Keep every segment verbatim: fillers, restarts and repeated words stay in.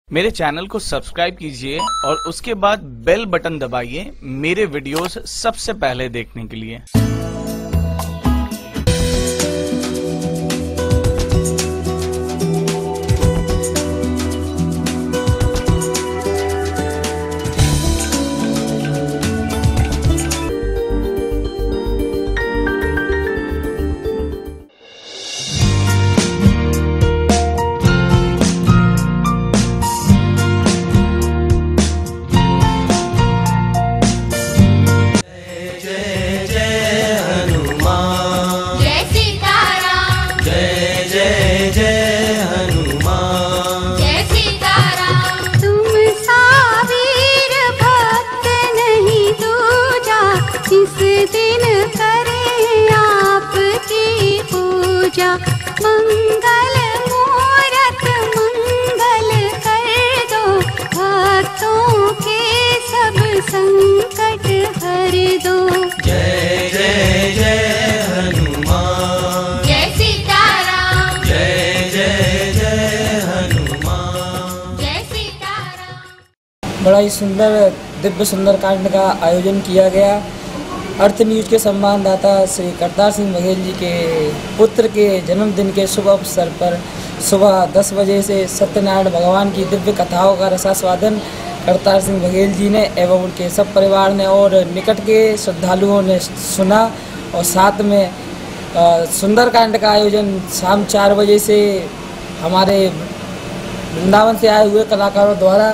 मेरे चैनल को सब्सक्राइब कीजिए और उसके बाद बेल बटन दबाइए मेरे वीडियोस सबसे पहले देखने के लिए। इस दिन करें आपकी पूजा, मंगल मूरत मंगल कर दो, भक्तों के सब संकट हर दो। जय जय जय हनुमान, जय सीताराम, जय जय जय हनुमान, जय सीताराम। बड़ा ही सुंदर दिव्य सुंदरकांड का आयोजन किया गया। अर्थ न्यूज के सम्मानदाता श्री करतार सिंह बघेल जी के पुत्र के जन्मदिन के शुभ अवसर पर सुबह दस बजे से सत्यनारायण भगवान की दिव्य कथाओं का रसास्वादन करतार सिंह बघेल जी ने एवं उनके सब परिवार ने और निकट के श्रद्धालुओं ने सुना। और साथ में सुंदरकांड का आयोजन शाम चार बजे से हमारे वृंदावन से आए हुए कलाकारों द्वारा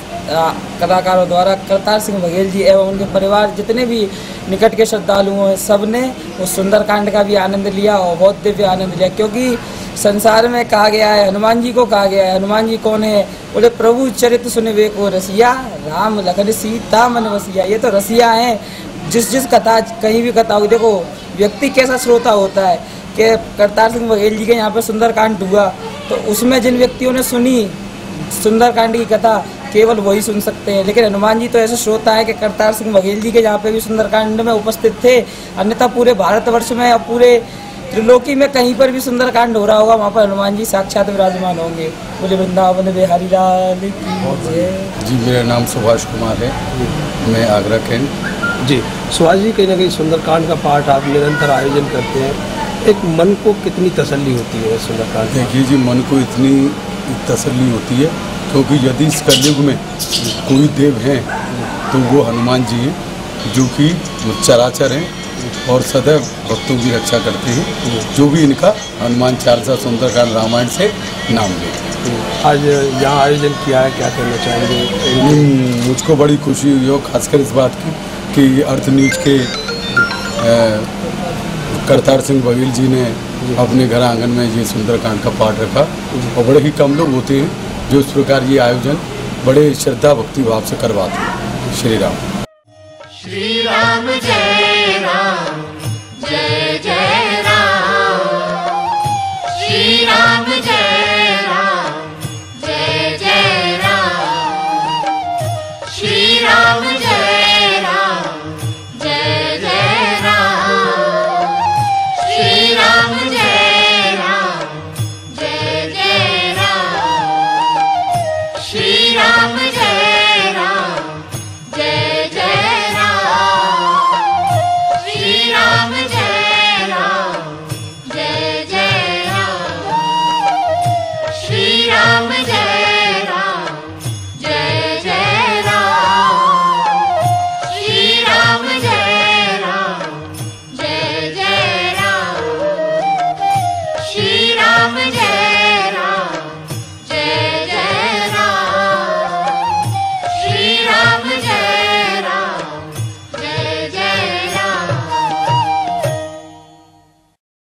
कलाकारों द्वारा करतार सिंह बघेल जी एवं उनके परिवार जितने भी निकट के श्रद्धालु हैं सब ने उस सुंदरकांड का भी आनंद लिया और बहुत दिव्य आनंद लिया। क्योंकि संसार में कहा गया है, हनुमान जी को कहा गया है, हनुमान जी कौन है? बोले प्रभु चरित्र सुनिबे को रसिया, राम लखन सीता मन बसिया। ये तो रसिया हैं। जिस जिस कथा कहीं भी कथा हो, देखो व्यक्ति कैसा श्रोता होता है कि करतार सिंह बघेल जी के यहाँ पे सुंदरकांड हुआ तो उसमें जिन व्यक्तियों ने सुनी सुंदरकांड की कथा केवल वही सुन सकते हैं। लेकिन हनुमान जी तो ऐसे श्रोता है कि करतार सिंह बघेल जी के जहाँ पे भी सुंदरकांड में उपस्थित थे, अन्यथा पूरे भारतवर्ष में और पूरे त्रिलोकी में कहीं पर भी सुंदरकांड हो रहा होगा वहाँ पर हनुमान जी साक्षात विराजमान होंगे। बोले वृंदावन बिहारी लाल की जय। जी मेरा नाम सुभाष कुमार है, मैं आगरा कैंट। जी सुभाष जी, कहीं ना कहीं सुंदरकांड का पाठ आप निरंतर आयोजन करते हैं, एक मन को कितनी तसल्ली होती है सुंदरकांड? देखिए जी, मन को इतनी तसल्ली होती है क्योंकि यदि इस कलयुग में कोई देव हैं तो वो हनुमान जी हैं, जो कि चराचर हैं और सदैव भक्तों की रक्षा करते हैं। जो भी इनका हनुमान चालीसा सुंदरकांड रामायण से नाम लेते हैं। आज यहाँ आयोजन किया है, क्या कहना चाहेंगे? मुझको बड़ी खुशी हुई और खासकर इस बात की कि अर्थ न्यूज के करतार सिंह बघेल जी ने अपने घर आंगन में ये सुंदरकांड का पाठ रखा। और बड़े ही कम लोग होते हैं जो इस प्रकार ये आयोजन बड़े श्रद्धा भक्ति भाव से करवाते हैं। श्री राम, श्री राम जय राम जय